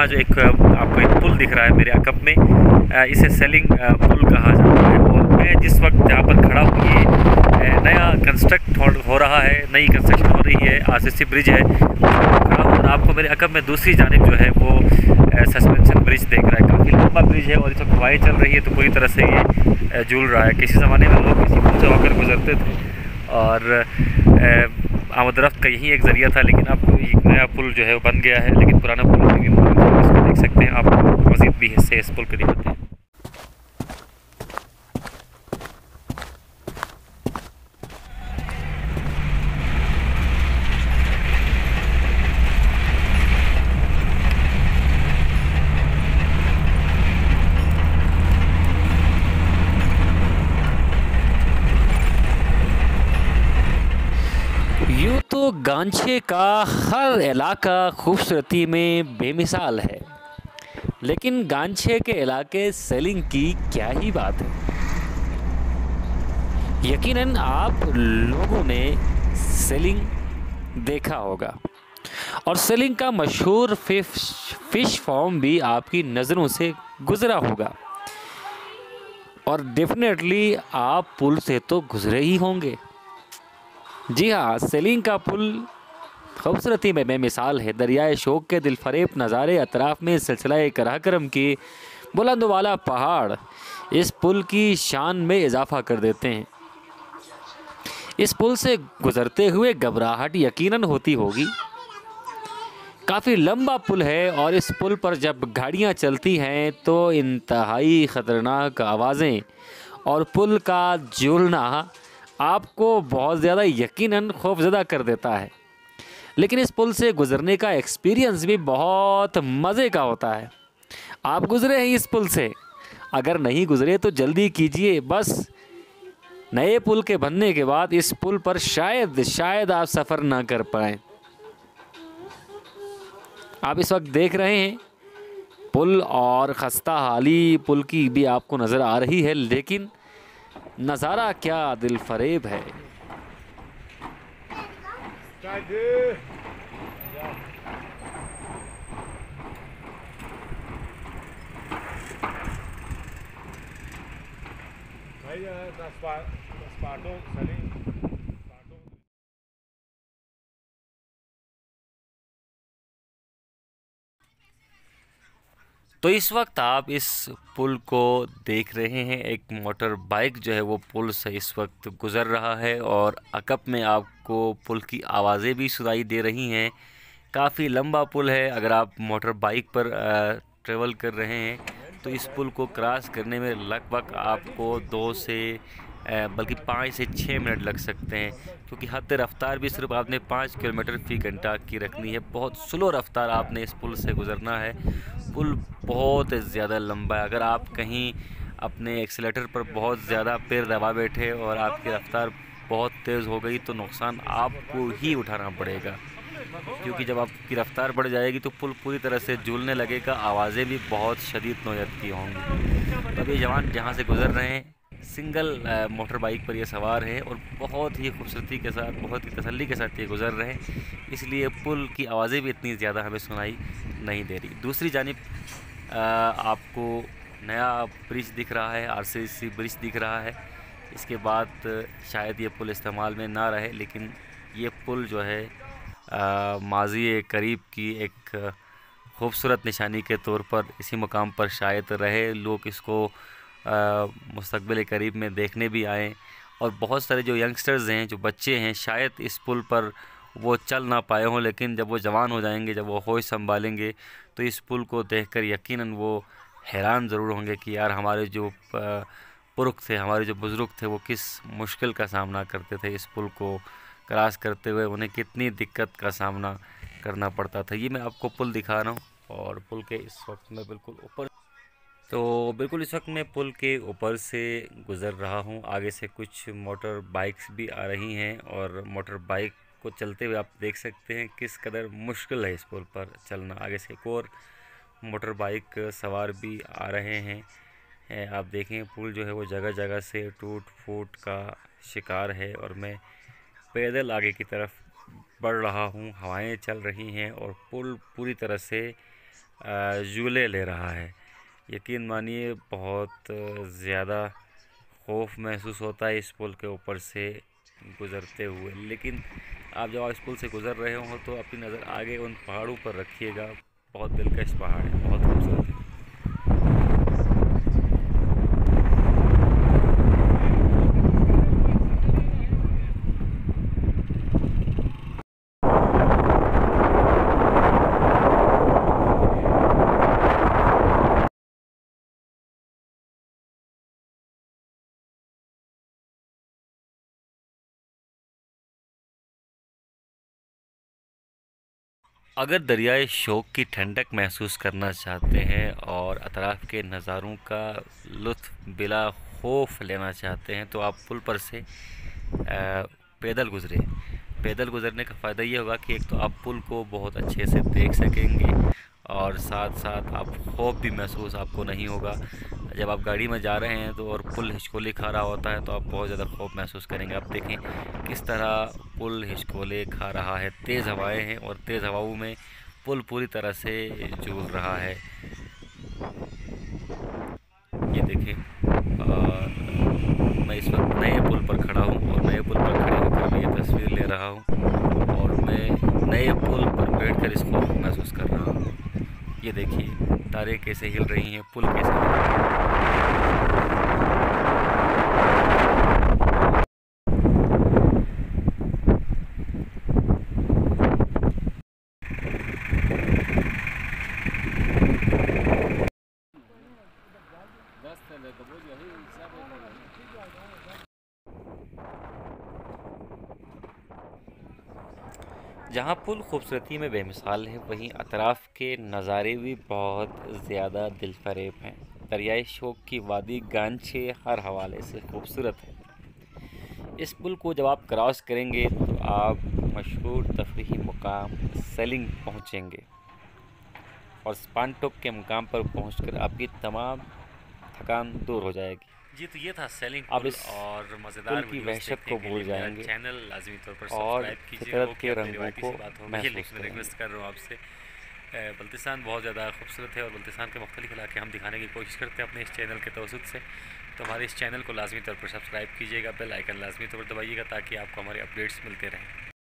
जो एक आपको एक पुल दिख रहा है मेरे अकब में, इसे सेलिंग पुल कहा जाता है। और मैं जिस वक्त जहाँ पर खड़ा हूँ, ये नया कंस्ट्रक्ट हो रहा है, नई कंस्ट्रक्शन हो रही है, आरसीसी ब्रिज है खड़ा हूँ। और आपको मेरे अकब में दूसरी जानिब जो है वो सस्पेंशन ब्रिज देख रहा है। काफ़ी लंबा ब्रिज है और इस वक्त हवाएँ चल रही है तो पूरी तरह से ये झूल रहा है। किसी ज़माने में लोग इसी पुल से होकर गुजरते थे और आमदरफ्त का यही एक ज़रिया था, लेकिन अब एक नया पुल जो है वो बन गया है, लेकिन पुराना पुल अभी भी मौजूद है। इसको देख सकते हैं आप। मज़ीद भी हिस्से इस पुल के दिखाते हैं। यूँ तो गांछे का हर इलाका खूबसूरती में बेमिसाल है, लेकिन गांछे के इलाके सेलिंग की क्या ही बात है। यकीनन आप लोगों ने सेलिंग देखा होगा और सेलिंग का मशहूर फिश फार्म भी आपकी नज़रों से गुजरा होगा। और डेफिनेटली आप पुल से तो गुजरे ही होंगे। जी हाँ, सेलिंग का पुल खूबसूरती में बेमिसाल है। दरियाए शोक के दिलफरेब नज़ारे, अतराफ़ में सिलसिला कराकरम की बुलंद वाला पहाड़ इस पुल की शान में इजाफा कर देते हैं। इस पुल से गुज़रते हुए घबराहट यकीनन होती होगी। काफ़ी लंबा पुल है और इस पुल पर जब गाड़ियाँ चलती हैं तो इंतहाई ख़तरनाक आवाज़ें और पुल का झूलना आपको बहुत ज़्यादा यकीनन खौफज़दा कर देता है। लेकिन इस पुल से गुज़रने का एक्सपीरियंस भी बहुत मज़े का होता है। आप गुज़रे हैं इस पुल से? अगर नहीं गुज़रे तो जल्दी कीजिए। बस नए पुल के बनने के बाद इस पुल पर शायद आप सफ़र ना कर पाएँ। आप इस वक्त देख रहे हैं पुल और खस्ता हाली पुल की भी आपको नज़र आ रही है, लेकिन नज़ारा क्या दिलफरेब है। तो इस वक्त आप इस पुल को देख रहे हैं। एक मोटर बाइक जो है वो पुल से इस वक्त गुज़र रहा है और अकब में आपको पुल की आवाज़ें भी सुनाई दे रही हैं। काफ़ी लंबा पुल है। अगर आप मोटर बाइक पर ट्रेवल कर रहे हैं तो इस पुल को क्रॉस करने में लगभग आपको 2 से बल्कि 5 से 6 मिनट लग सकते हैं, क्योंकि हद रफ्तार भी सिर्फ आपने 5 किलोमीटर फ़ी घंटा की रखनी है। बहुत स्लो रफ्तार आपने इस पुल से गुज़रना है। पुल बहुत ज़्यादा लंबा है। अगर आप कहीं अपने एक्सीलेटर पर बहुत ज़्यादा पैर दबा बैठे और आपकी रफ्तार बहुत तेज़ हो गई तो नुकसान आपको ही उठाना पड़ेगा, क्योंकि जब आपकी रफ्तार बढ़ जाएगी तो पुल पूरी तरह से झूलने लगेगा। आवाज़ें भी बहुत शदीद नौयत की होंगी। तो अभी जवान जहाँ से गुज़र रहे हैं सिंगल मोटर बाइक पर ये सवार है और बहुत ही खूबसूरती के साथ, बहुत ही तसल्ली के साथ ये गुज़र रहे हैं, इसलिए पुल की आवाज़ें भी इतनी ज़्यादा हमें सुनाई नहीं दे रही। दूसरी जानिब आपको नया ब्रिज दिख रहा है, आरसीसी ब्रिज दिख रहा है। इसके बाद शायद ये पुल इस्तेमाल में ना रहे, लेकिन ये पुल जो है माज़ी करीब की एक खूबसूरत निशानी के तौर पर इसी मुकाम पर शायद रहे। लोग इसको मुस्तक़बिल करीब में देखने भी आएँ और बहुत सारे जो यंगस्टर्स हैं, जो बच्चे हैं, शायद इस पुल पर वो चल ना पाए हों, लेकिन जब वो जवान हो जाएंगे, जब वो होश संभालेंगे तो इस पुल को देखकर यकीनन वो हैरान ज़रूर होंगे कि यार हमारे जो पुरख थे, हमारे जो बुज़ुर्ग थे, वो किस मुश्किल का सामना करते थे। इस पुल को क्रॉस करते हुए उन्हें कितनी दिक्कत का सामना करना पड़ता था। ये मैं आपको पुल दिखा रहा हूँ और पुल के इस वक्त मैं बिल्कुल ऊपर, तो बिल्कुल इस वक्त मैं पुल के ऊपर से गुज़र रहा हूँ। आगे से कुछ मोटर बाइक्स भी आ रही हैं और मोटर बाइक को चलते हुए आप देख सकते हैं किस कदर मुश्किल है इस पुल पर चलना। आगे से एक और मोटर बाइक सवार भी आ रहे हैं। आप देखें पुल जो है वो जगह जगह से टूट फूट का शिकार है और मैं पैदल आगे की तरफ बढ़ रहा हूँ। हवाएं चल रही हैं और पुल पूरी तरह से झूले ले रहा है। यकीन मानिए बहुत ज़्यादा खौफ महसूस होता है इस पुल के ऊपर से गुज़रते हुए। लेकिन आप जब आप इस पुल से गुज़र रहे हो तो अपनी नज़र आगे उन पहाड़ों पर रखिएगा। बहुत दिलकश पहाड़ है, बहुत खूबसूरत है। अगर दरियाए शोक की ठंडक महसूस करना चाहते हैं और अतराफ़ के नज़ारों का लुत्फ़ बिला खौफ लेना चाहते हैं तो आप पुल पर से पैदल गुज़रें। पैदल गुज़रने का फ़ायदा ये होगा कि एक तो आप पुल को बहुत अच्छे से देख सकेंगे और साथ साथ आप खौफ भी महसूस आपको नहीं होगा। जब आप गाड़ी में जा रहे हैं तो और पुल हिचकोले खा रहा होता है तो आप बहुत ज़्यादा खौफ महसूस करेंगे। आप देखें किस तरह पुल हिचकोले खा रहा है, तेज़ हवाएं हैं और तेज़ हवाओं में पुल पूरी तरह से झूल रहा है। ये देखें, और मैं इस वक्त नए पुल पर खड़ा हूँ और नए पुल पर खड़े होकर मैं ये तस्वीर ले रहा हूँ और मैं नए पुल पर बैठकर इसको महसूस कर रहा हूँ। ये देखिए तारें कैसे हिल रही हैं, पुल कैसे हिल रहा है। जहाँ पुल खूबसूरती में बेमिसाल है वहीं अतराफ़ के नज़ारे भी बहुत ज़्यादा दिलफरेब हैं। दरियाए शोक की वादी गांचे हर हवाले से खूबसूरत है। इस पुल को जब आप क्रॉस करेंगे तो आप मशहूर तफरीही मुकाम सेलिंग पहुँचेंगे और स्पानटोक के मुकाम पर पहुंचकर आपकी तमाम थकान दूर हो जाएगी। जी, तो ये था सेलिंग आप पुल इस और पुल मज़ेदार की वीडियोस वहशत देखने को के भूल लिए मेरा जाएंगे चैनल लाजमी तौर पर और सब्सक्राइब कीजिए। हो फितरत कि के अपनी रंगों रिवायती को सी बात हो, मैं ये महसूस करेंगे। रिक्वेस्ट कर रहा हूँ आपसे। बल्तिस्तान बहुत ज़्यादा खूबसूरत है और बल्तिस्तान के मुख्तलिफ इलाके हम दिखाने की कोशिश करते हैं अपने इस चैनल के तवसत से। तो हमारे इस चैनल को लाजमी तौर पर सब्सक्राइब कीजिएगा, बेल आइकन लाजमी तौर पर दबाइएगा ताकि आपको हमारे अपडेट्स मिलते रहें।